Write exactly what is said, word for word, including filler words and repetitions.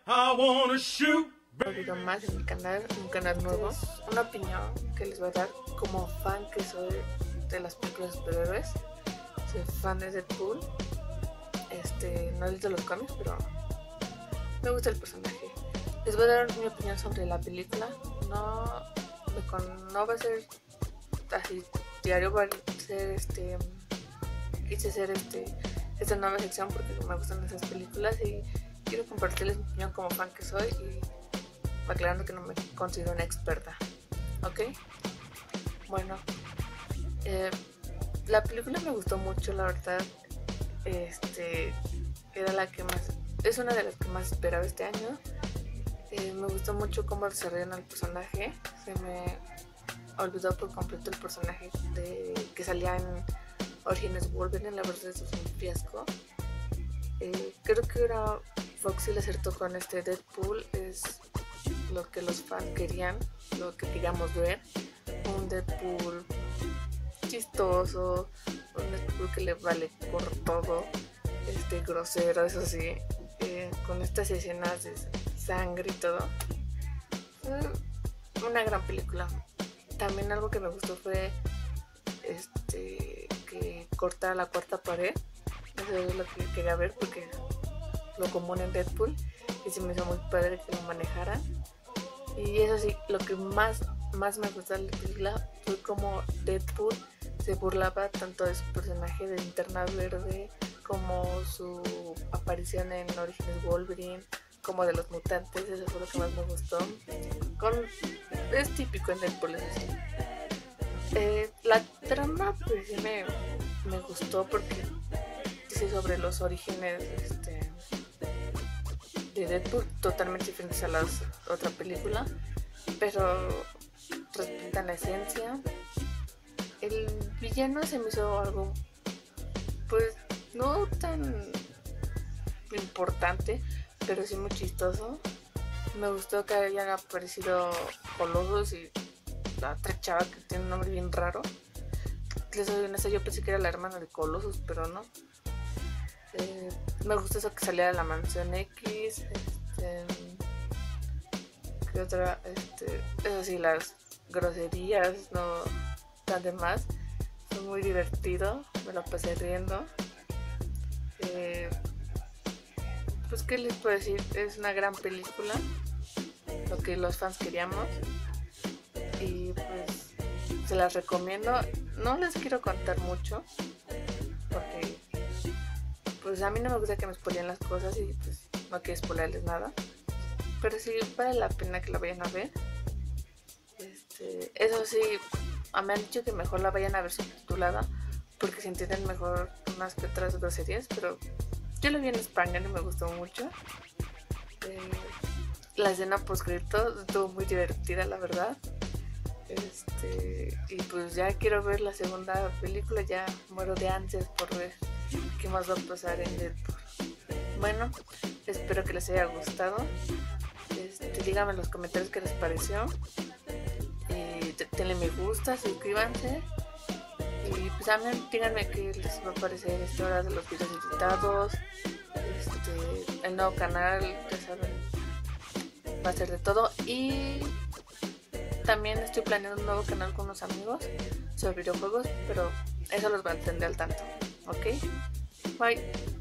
I wanna shoot. Un video más en mi canal, un canal nuevo. Una opinión que les voy a dar como fan que soy de las películas de superhéroes. Soy fan de Deadpool. Este, no he leído los cómics, pero me gusta el personaje. Les voy a dar mi opinión sobre la película. No, me con, no va a ser así diario, va a ser este. Quise hacer este, esta nueva sección porque me gustan esas películas y quiero compartirles mi opinión como fan que soy y aclarando que no me considero una experta, ¿ok? Bueno, eh, la película me gustó mucho, la verdad. Este, era la que más, es una de las que más esperaba este año. Eh, me gustó mucho cómo desarrollaron al personaje. Se me olvidó por completo el personaje de, que salía en Origins Wolverine, la verdad es un fiasco. Eh, creo que ahora Fox le acertó con este Deadpool, es lo que los fans querían, lo que queríamos ver. Un Deadpool chistoso, un Deadpool que le vale por todo, este grosero, eso sí, eh, con estas escenas de sangre y todo. Eh, una gran película. También algo que me gustó fue este que cortara la cuarta pared. Eso es lo que quería ver porque lo común en Deadpool y se me hizo muy padre que lo manejaran. Y eso sí, lo que más, más me gustó de la película fue como Deadpool se burlaba tanto de su personaje de Linterna Verde como su aparición en Origins Wolverine, como de los mutantes. Eso fue lo que más me gustó. Con, es típico en Deadpool, es así. Eh, la trama pues sí me, me gustó porque dice sobre los orígenes este, de Deadpool, totalmente diferentes a la otra película, pero respetan la esencia. El villano se me hizo algo pues no tan importante, pero sí muy chistoso. Me gustó que hayan aparecido Colossus y la otra chava que tiene un nombre bien raro. Les soy honesta, yo pensé que era la hermana de Colossus, pero no. Eh, me gustó eso que salía de la mansión X. Este, ¿qué otra? Este, eso sí, las groserías no tan de más. Fue muy divertido, me lo pasé riendo. Eh, pues qué les puedo decir, es una gran película, lo que los fans queríamos. Y pues se las recomiendo. No les quiero contar mucho porque pues a mí no me gusta que me spoileen las cosas y pues no quiero spoilerles nada, pero sí vale la pena que la vayan a ver. Este, eso sí, me han dicho que mejor la vayan a ver subtitulada porque se entienden mejor unas que otras groserías, pero yo lo vi en español y me gustó mucho. Eh, la escena post-créditos estuvo muy divertida, la verdad. Este, y pues ya quiero ver la segunda película, ya muero de ansias por ver qué más va a pasar en Deadpool. Bueno, espero que les haya gustado. Este, díganme en los comentarios qué les pareció. Eh, denle me gusta, suscríbanse. Y pues también díganme qué les va a parecer esta hora de los videos editados. Este, el nuevo canal, ya saben, va a ser de todo. Y también estoy planeando un nuevo canal con unos amigos sobre videojuegos, pero eso los va a entender al tanto, ¿ok? Bye.